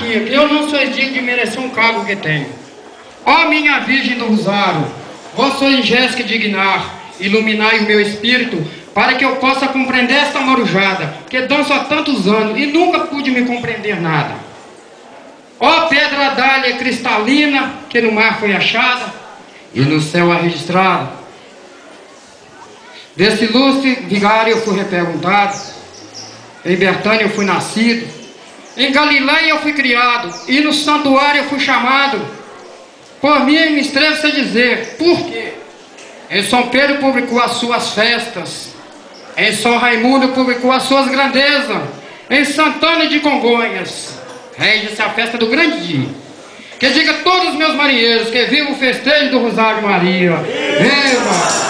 Maria, que eu não sou digno de merecer um cargo que tenho. Ó minha Virgem do Rosário, vós sois Jéssica dignar, iluminai o meu espírito, para que eu possa compreender esta marujada, que danço há tantos anos e nunca pude me compreender nada. Ó pedra dália cristalina, que no mar foi achada, e no céu há registrada. Desse ilustre vigário eu fui reperguntado, em Betânia eu fui nascido, em Galiléia eu fui criado, e no santuário eu fui chamado. Por mim me estrevo a dizer, por quê? Em São Pedro publicou as suas festas, em São Raimundo publicou as suas grandezas, em Santana de Congonhas rege-se a festa do grande dia. Que diga a todos os meus marinheiros que viva o festejo do Rosário de Maria. Viva!